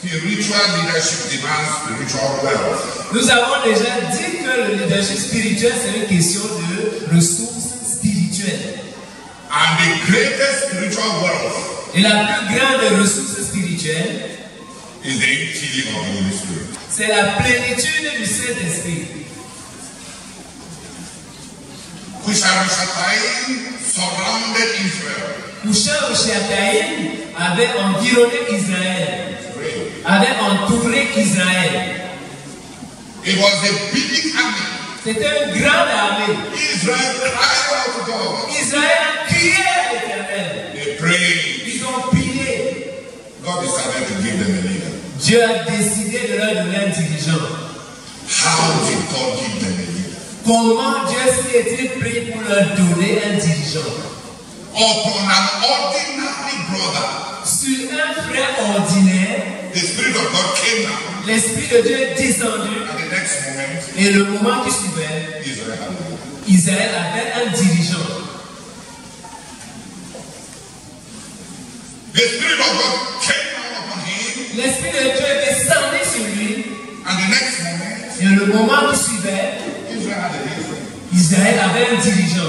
Spiritual leadership demands spiritual wealth. Nous avons déjà dit que le leadership spirituel, c'est une question de ressources spirituelles. And the greatest spiritual wealth Et la plus grande ressource spirituelle is the infilling of the Holy Spirit. C'est la plénitude du Saint-Esprit. Husharishatayim surrounded Israel. Husharishatayim avait environné Israël, avait entouré Israël. It was a big army. C'était une grande armée. Israel cried out to God. Israël a crié à l'Éternel. They prayed. Ils ont prié. God decided to give them a leader. Dieu a décidé de leur donner un dirigeant. How did God give them a leader? Comment Dieu s'est-il pris pour leur donner un dirigeant? Upon an ordinary brother. Sur un frère ordinaire, the Spirit of God came down. L'Esprit de Dieu est descendu. At the next moment, et le moment qui suivait, Israël avait un dirigeant. The Spirit of God came down upon him. L'Esprit de Dieu est descendu sur lui. And the next moment, et le moment qui suivait, Israël avait un dirigeant.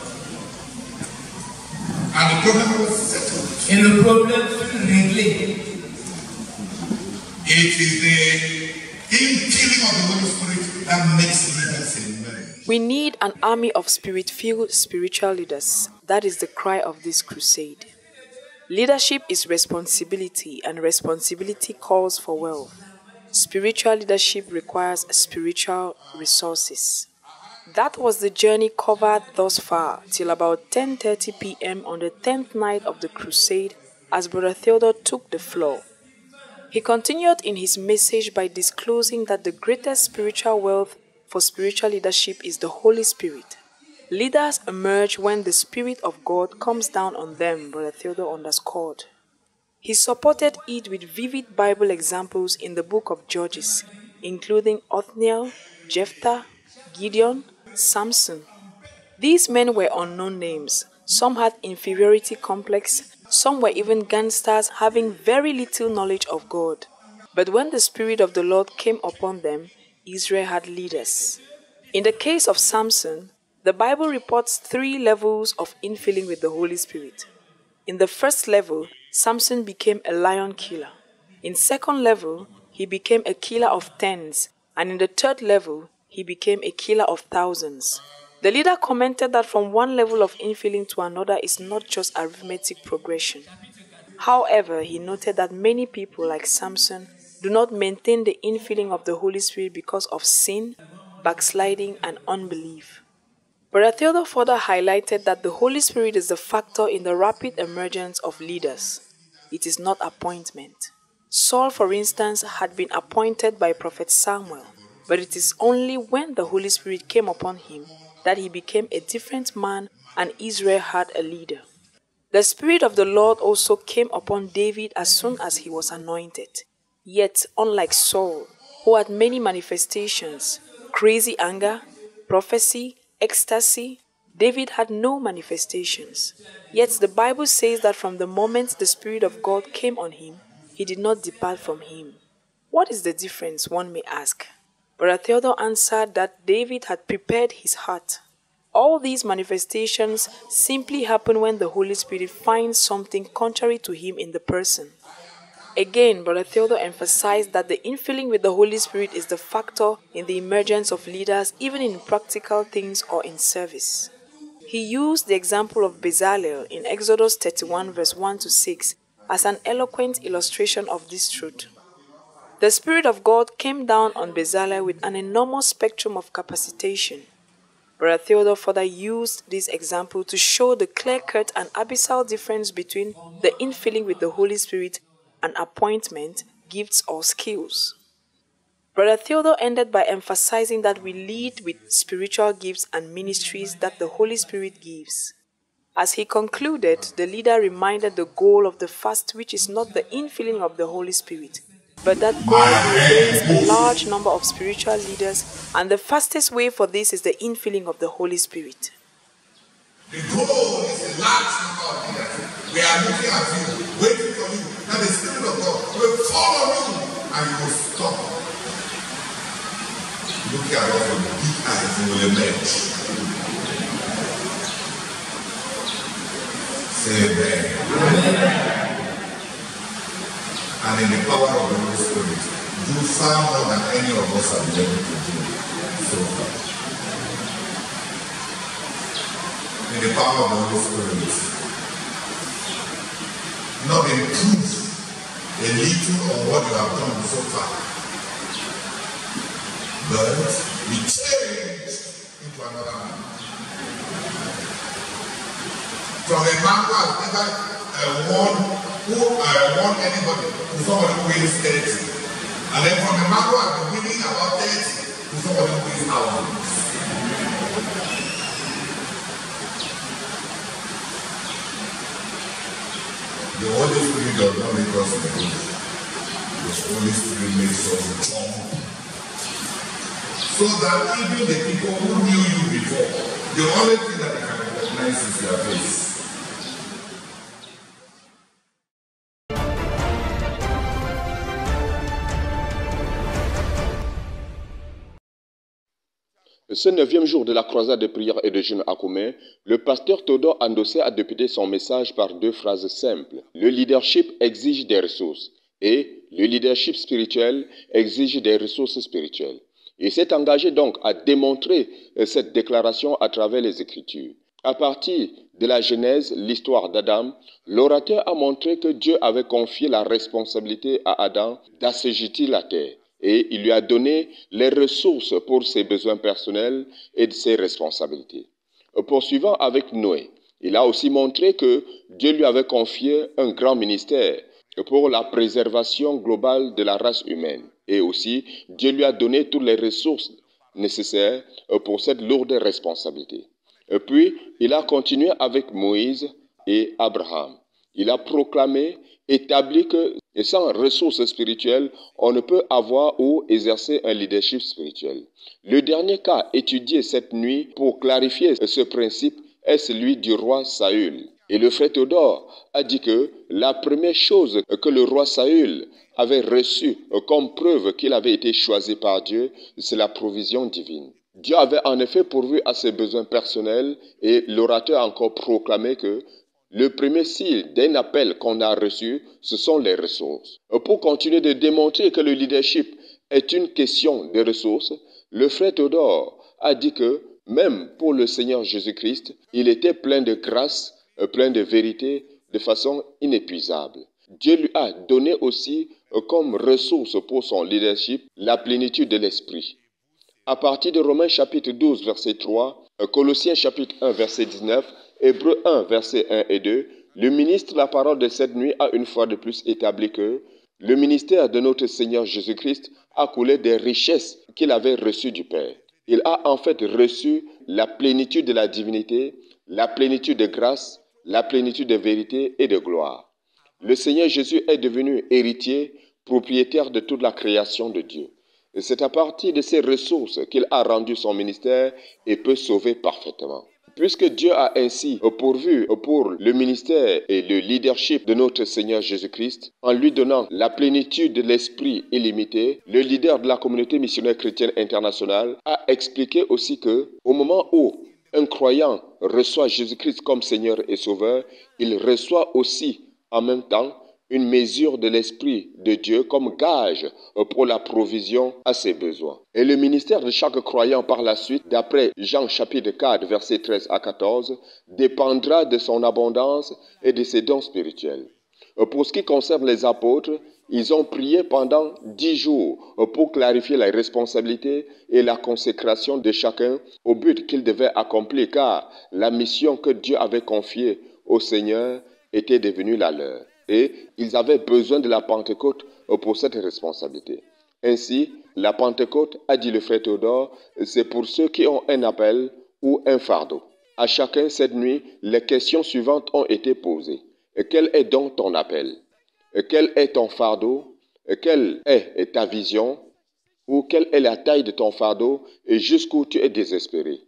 And the problem was settled. Et le problème fut réglé. It is the infilling of the Holy Spirit that makes leaders emerge. We need an army of spirit-filled spiritual leaders. That is the cry of this crusade. Leadership is responsibility, and responsibility calls for wealth. Spiritual leadership requires spiritual resources. That was the journey covered thus far till about 10:30 p.m. on the 10th night of the crusade as Brother Theodore took the floor. He continued in his message by disclosing that the greatest spiritual wealth for spiritual leadership is the Holy Spirit. Leaders emerge when the Spirit of God comes down on them, Brother Theodore underscored. He supported it with vivid Bible examples in the book of Judges, including Othniel, Jephthah, Gideon, Samson. These men were unknown names. Some had inferiority complex. Some were even gangsters having very little knowledge of God. But when the Spirit of the Lord came upon them, Israel had leaders. In the case of Samson, the Bible reports 3 levels of infilling with the Holy Spirit. In the first level, Samson became a lion killer. In second level, he became a killer of tens. And in the third level, he became a killer of thousands. The leader commented that from one level of infilling to another is not just arithmetic progression. However, he noted that many people like Samson do not maintain the infilling of the Holy Spirit because of sin, backsliding, and unbelief. Brother Theodore further highlighted that the Holy Spirit is the factor in the rapid emergence of leaders. It is not appointment. Saul, for instance, had been appointed by Prophet Samuel, but it is only when the Holy Spirit came upon him that he became a different man and Israel had a leader. The Spirit of the Lord also came upon David as soon as he was anointed. Yet, unlike Saul, who had many manifestations, crazy anger, prophecy, ecstasy, David had no manifestations. Yet the Bible says that from the moment the Spirit of God came on him, he did not depart from him. What is the difference, one may ask? Brother Theodore answered that David had prepared his heart. All these manifestations simply happen when the Holy Spirit finds something contrary to him in the person. Again, Brother Theodore emphasized that the infilling with the Holy Spirit is the factor in the emergence of leaders, even in practical things or in service. He used the example of Bezalel in Exodus 31 verse 1 to 6 as an eloquent illustration of this truth. The Spirit of God came down on Bezalel with an enormous spectrum of capacitation. Brother Theodore further used this example to show the clear-cut and abyssal difference between the infilling with the Holy Spirit and appointment, gifts, or skills. Brother Theodore ended by emphasizing that we lead with spiritual gifts and ministries that the Holy Spirit gives. As he concluded, the leader reminded the goal of the fast, which is not the infilling of the Holy Spirit, but that God will raise a large number of spiritual leaders, and the fastest way for this is the infilling of the Holy Spirit. The goal is a large number of leaders. We are looking at you, waiting for you, that the Spirit of God will fall on you And you will stop looking at us with big eyes and will emerge. Say amen. And in the power of the Holy Spirit, do far more than any of us have been able to do so far. In the power of the Holy Spirit, not improve a little on what you have done so far, but be changed into another man. From a man who has never won anybody to somebody who wins 30. And then from a man who has been winning about 30 to somebody who wins hours. The Holy Spirit does not make us good. The Holy Spirit makes us strong. So that even the people who knew you before, the only thing that they can recognize is your face. Ce 9e jour de la croisade de prière et de jeûne à Koumen, le pasteur Théodore Andossé a débuté son message par 2 phrases simples. Le leadership exige des ressources et le leadership spirituel exige des ressources spirituelles. Il s'est engagé donc à démontrer cette déclaration à travers les Écritures. À partir de la Genèse, l'histoire d'Adam, l'orateur a montré que Dieu avait confié la responsabilité à Adam d'assujettir la terre. Et il lui a donné les ressources pour ses besoins personnels et de ses responsabilités. Poursuivant avec Noé, il a aussi montré que Dieu lui avait confié un grand ministère pour la préservation globale de la race humaine. Et aussi, Dieu lui a donné toutes les ressources nécessaires pour cette lourde responsabilité. Et puis, il a continué avec Moïse et Abraham. Il a proclamé, établi que sans ressources spirituelles, on ne peut avoir ou exercer un leadership spirituel. Le dernier cas étudié cette nuit pour clarifier ce principe est celui du roi Saül. Et le frère Théodore a dit que la première chose que le roi Saül avait reçue comme preuve qu'il avait été choisi par Dieu, c'est la provision divine. Dieu avait en effet pourvu à ses besoins personnels et l'orateur a encore proclamé que le premier signe d'un appel qu'on a reçu, ce sont les ressources. Pour continuer de démontrer que le leadership est une question de ressources, le frère Théodore a dit que même pour le Seigneur Jésus-Christ, il était plein de grâce, plein de vérité, de façon inépuisable. Dieu lui a donné aussi comme ressource pour son leadership la plénitude de l'esprit. À partir de Romains chapitre 12, verset 3, Colossiens chapitre 1, verset 19, Hébreux 1, versets 1 et 2, le ministre de la parole de cette nuit a une fois de plus établi que le ministère de notre Seigneur Jésus-Christ a coulé des richesses qu'il avait reçues du Père. Il a en fait reçu la plénitude de la divinité, la plénitude de grâce, la plénitude de vérité et de gloire. Le Seigneur Jésus est devenu héritier, propriétaire de toute la création de Dieu. Et c'est à partir de ces ressources qu'il a rendu son ministère et peut sauver parfaitement. Puisque Dieu a ainsi pourvu pour le ministère et le leadership de notre Seigneur Jésus-Christ, en lui donnant la plénitude de l'esprit illimité, le leader de la communauté missionnaire chrétienne internationale a expliqué aussi que, au moment où un croyant reçoit Jésus-Christ comme Seigneur et Sauveur, il reçoit aussi en même temps une mesure de l'Esprit de Dieu comme gage pour la provision à ses besoins. Et le ministère de chaque croyant par la suite, d'après Jean chapitre 4, versets 13 à 14, dépendra de son abondance et de ses dons spirituels. Pour ce qui concerne les apôtres, ils ont prié pendant 10 jours pour clarifier la responsabilité et la consécration de chacun au but qu'ils devaient accomplir, car la mission que Dieu avait confiée au Seigneur était devenue la leur. Et ils avaient besoin de la Pentecôte pour cette responsabilité. Ainsi, la Pentecôte, a dit le frère Théodore, c'est pour ceux qui ont un appel ou un fardeau. À chacun cette nuit, les questions suivantes ont été posées. Quel est donc ton appel? Quel est ton fardeau? Quelle est ta vision? Ou quelle est la taille de ton fardeau et jusqu'où tu es désespéré?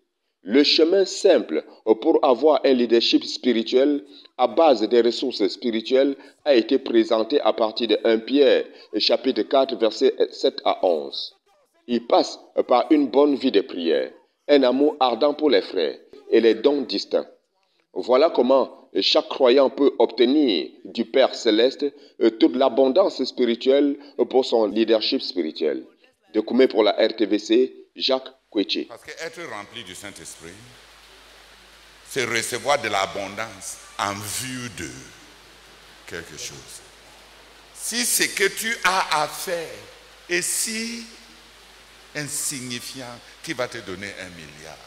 Le chemin simple pour avoir un leadership spirituel à base des ressources spirituelles a été présenté à partir de 1 Pierre, chapitre 4, versets 7 à 11. Il passe par une bonne vie de prière, un amour ardent pour les frères et les dons distincts. Voilà comment chaque croyant peut obtenir du Père Céleste toute l'abondance spirituelle pour son leadership spirituel. De Koumé pour la RTVC, Jacques Koueché. Parce qu'être rempli du Saint-Esprit, c'est recevoir de l'abondance en vue de quelque chose. Si ce que tu as à faire est si insignifiant qui va te donner 1 milliard.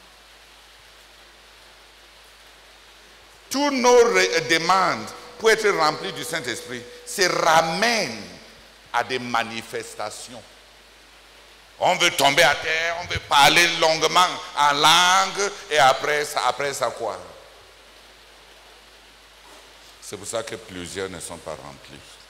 Toutes nos demandes pour être remplis du Saint-Esprit se ramènent à des manifestations. On veut tomber à terre, on veut parler longuement en langue et après ça quoi? C'est pour ça que plusieurs ne sont pas remplis.